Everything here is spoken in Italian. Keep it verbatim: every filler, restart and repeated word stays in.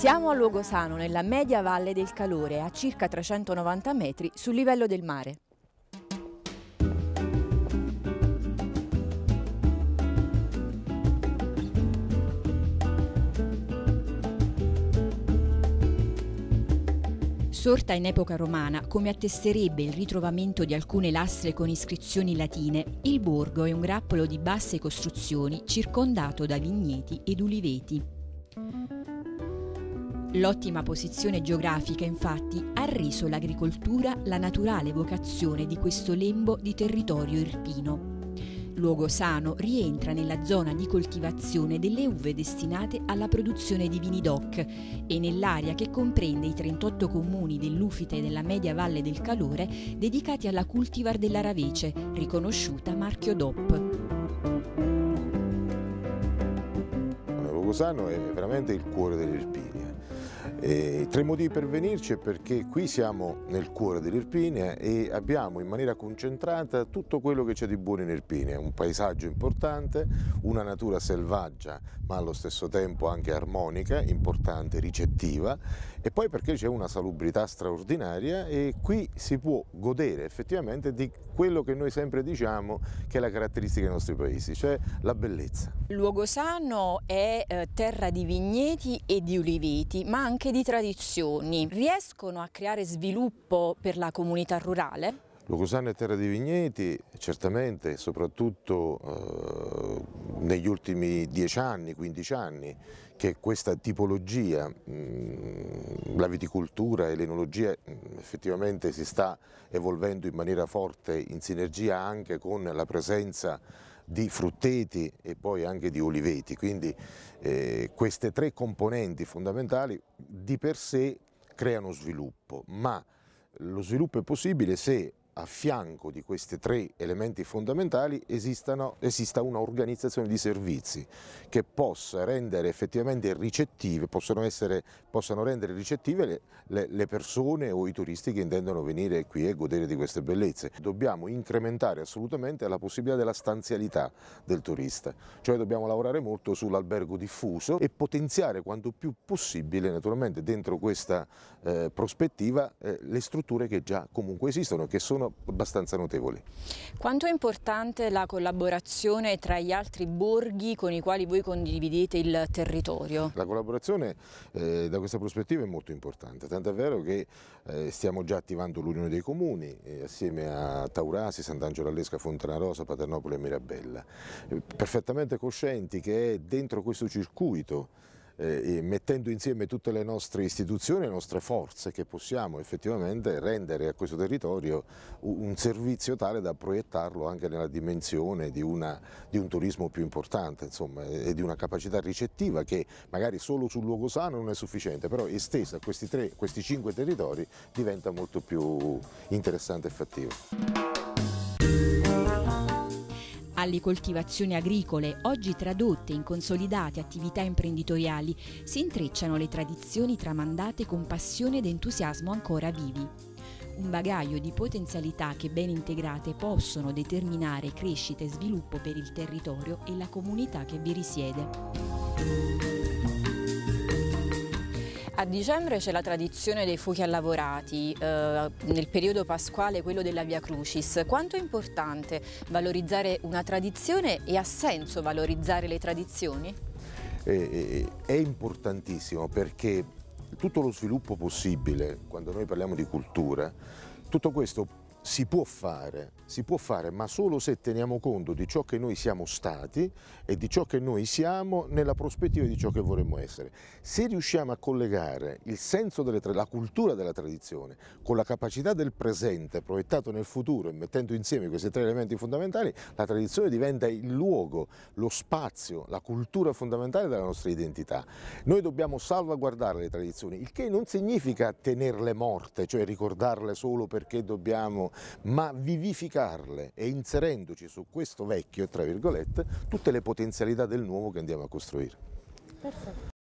Siamo a Luogosano, nella media valle del Calore, a circa trecentonovanta metri sul livello del mare. Sorta in epoca romana, come attesterebbe il ritrovamento di alcune lastre con iscrizioni latine, il borgo è un grappolo di basse costruzioni circondato da vigneti ed uliveti. L'ottima posizione geografica, infatti, ha reso l'agricoltura la naturale vocazione di questo lembo di territorio irpino. Luogosano rientra nella zona di coltivazione delle uve destinate alla produzione di vini DOC e nell'area che comprende i trentotto comuni dell'Ufite della media valle del Calore dedicati alla cultivar della Ravece, riconosciuta marchio D O P. Luogosano è veramente il cuore dell'Irpinia. E tre motivi per venirci è perché qui siamo nel cuore dell'Irpinia e abbiamo in maniera concentrata tutto quello che c'è di buono in Irpinia, un paesaggio importante, una natura selvaggia ma allo stesso tempo anche armonica, importante, ricettiva, e poi perché c'è una salubrità straordinaria e qui si può godere effettivamente di quello che noi sempre diciamo che è la caratteristica dei nostri paesi, cioè la bellezza. Luogosano è eh, terra di vigneti e di uliveti, ma anche di tradizioni. Riescono a creare sviluppo per la comunità rurale? Luogosano è terra di vigneti, certamente, soprattutto eh, negli ultimi dieci anni, quindici anni, che questa tipologia, mh, la viticoltura e l'enologia mh, effettivamente si sta evolvendo in maniera forte in sinergia anche con la presenza di frutteti e poi anche di oliveti, quindi eh, queste tre componenti fondamentali di per sé creano sviluppo, ma lo sviluppo è possibile se a fianco di questi tre elementi fondamentali esistano, esista un'organizzazione di servizi che possa rendere effettivamente ricettive, possono, essere, possano rendere ricettive le, le, le persone o i turisti che intendono venire qui e godere di queste bellezze. Dobbiamo incrementare assolutamente la possibilità della stanzialità del turista, cioè dobbiamo lavorare molto sull'albergo diffuso e potenziare quanto più possibile naturalmente dentro questa eh, prospettiva eh, le strutture che già comunque esistono, che sono abbastanza notevoli. Quanto è importante la collaborazione tra gli altri borghi con i quali voi condividete il territorio? La collaborazione eh, da questa prospettiva è molto importante, tant'è vero che eh, stiamo già attivando l'Unione dei Comuni eh, assieme a Taurasi, Sant'Angelo all'Esca, Fontanarosa, Paternopoli e Mirabella, eh, perfettamente coscienti che è dentro questo circuito, Eh, mettendo insieme tutte le nostre istituzioni e le nostre forze che possiamo effettivamente rendere a questo territorio un servizio tale da proiettarlo anche nella dimensione di, una, di un turismo più importante, insomma, e di una capacità ricettiva che magari solo sul Luogosano non è sufficiente, però estesa a questi, tre, questi cinque territori diventa molto più interessante e fattivo. Alle coltivazioni agricole, oggi tradotte in consolidate attività imprenditoriali, si intrecciano le tradizioni tramandate con passione ed entusiasmo ancora vivi. Un bagaglio di potenzialità che ben integrate possono determinare crescita e sviluppo per il territorio e la comunità che vi risiede. A dicembre c'è la tradizione dei fuochi allavorati, eh, nel periodo pasquale quello della Via Crucis. Quanto è importante valorizzare una tradizione e ha senso valorizzare le tradizioni? È, è importantissimo perché tutto lo sviluppo possibile, quando noi parliamo di cultura, tutto questo si può fare, si può fare, ma solo se teniamo conto di ciò che noi siamo stati e di ciò che noi siamo nella prospettiva di ciò che vorremmo essere. Se riusciamo a collegare il senso delle la cultura della tradizione con la capacità del presente proiettato nel futuro e mettendo insieme questi tre elementi fondamentali, la tradizione diventa il luogo, lo spazio, la cultura fondamentale della nostra identità. Noi dobbiamo salvaguardare le tradizioni, il che non significa tenerle morte, cioè ricordarle solo perché dobbiamo, ma vivificarle e inserendoci su questo vecchio, tra virgolette, tutte le potenzialità del nuovo che andiamo a costruire. Perfetto.